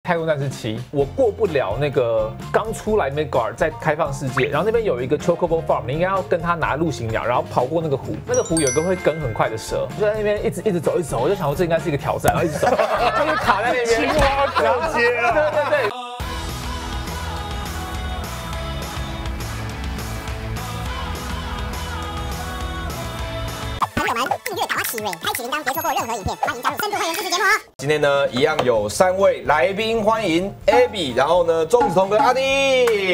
太空战士7》，我过不了那个刚出来 Midgard 在开放世界，然后那边有一个 Chocobo Farm， 你应该要跟他拿陆行鸟，然后跑过那个湖，那个湖有一个会跟很快的蛇，就在那边一直走，我就想说这应该是一个挑战，然后一直走，就是卡在那边。 青蛙过街啊！ 对。 朋友们，订阅打起尾，开启铃铛，别错过任何影片。欢迎加入深度会员支持节目哦。 今天呢，一样有3位来宾，欢迎 Abby， 然后呢，钟子彤跟阿弟。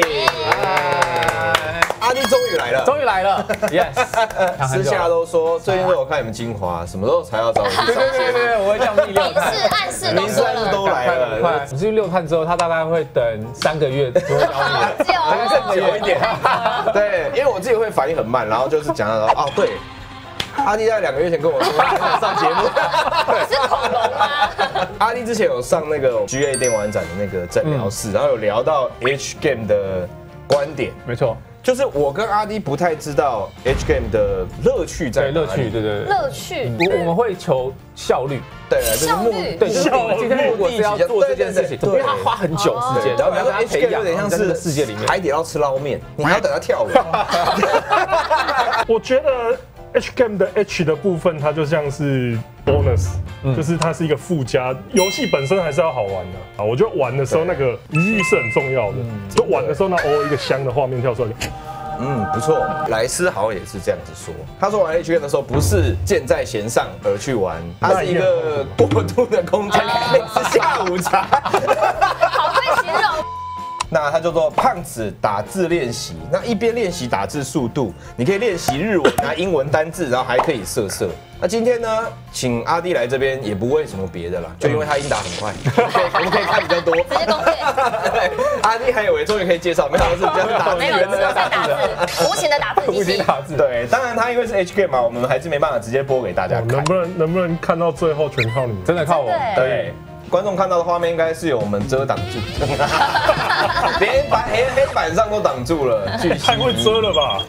阿弟终于来了， 终于来了 ，yes。 私下都说最近都有看你们精华，什么时候才要找我去上节目？ 对，我会这样密6探， 暗示都说了， 都来了。 快，我去6探之后，他大概会等3个月就会教你， 更久一点。对，因为我自己会反应很慢，然后就是讲到哦，对。阿弟在2个月前跟我说他想上节目， 是恐龙吗？ 阿弟之前有上那个 GA 电玩展的那个诊疗室，然后有聊到 H Game 的观点， 没错， 就是我跟阿弟不太知道 H Game 的乐趣在哪里。 乐趣，对。 乐趣， 我们会求效率， 对， 效率， 对，就是我们今天如果是要做这件事情，因为它花很久时间， 然后要跟他培养， 有点像是世界里面海底捞吃捞面，你还要等他跳舞。 我觉得 H Game 的 H 的部分，它就像是 bonus，就是它是一个附加，游戏本身还是要好玩的啊。我觉得玩的时候那个愉悦是很重要的，就玩的时候那偶尔一个香的画面跳出来。 不错。莱斯好像也是这样子说，他说玩 H Game 的时候不是箭在弦上而去玩，它是一个过渡的空间，类似下午茶。 好会形容。 那它叫做胖子打字练习。那一边练习打字速度，你可以练习日文啊、英文单字，然后还可以色。那今天呢，请阿弟来这边也不为什么别的啦，就因为他英打很快，我们可以看比较多。 直接攻略。 对，阿弟还以为终于可以介绍，没想到是比较打字， 没有，只有在打字，无情的打字机器。 对，当然他因为是 H Game 嘛，我们还是没办法直接播给大家看。 能不能看到最后全靠你， 真的靠我。 对。观众看到的画面应该是有我们遮挡住，连黑板上都挡住了， 太会遮了吧？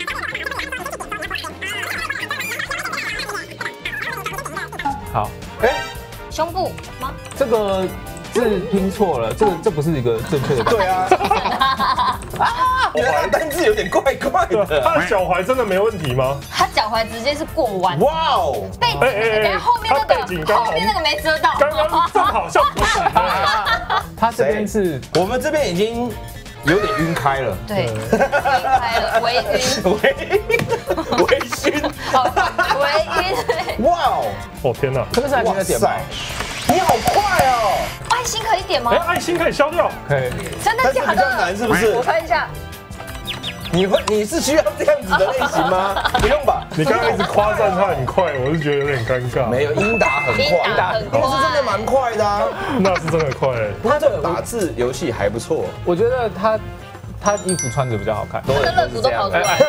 好， 胸部吗？ 这个字拼错了，这不是一个正确的。 对啊，你的单字有点怪怪的。 他的脚踝真的没问题吗？ 他脚踝直接是过弯。 哇哦！ 背景，等下后面那个没遮到。 刚刚正好像不是。 他这边是， 我们这边已经有点晕开了。 对，晕开了，微晕， 微醺， 微晕。 哇哦！ 哦天哪， 这个是爱心的点吗？ 你好快哦！ 爱心可以点吗？ 爱心可以消掉， 可以。 真的假的？ 比较难是不是？ 我看一下。 你是需要这样子的类型吗？不用吧？ 你刚刚一直夸赞他很快，我是觉得有点尴尬。 没有，英打很快，那是真的蛮快的啊。 那是真的快。 不过这个打字游戏还不错， 我觉得他衣服穿着比较好看， 他的乐福都跑出来。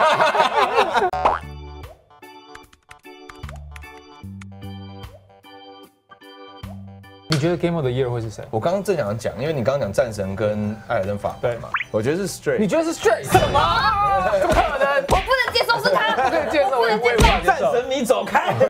你觉得 Game of the Year 会是谁？ 我刚刚正想讲，因为你刚刚讲战神跟艾尔登法环嘛，我觉得是 Stray。 你觉得是 Stray？什么？怎么可能？ 我不能接受是他， 不能接受，我也不能接受。 战神，你走开！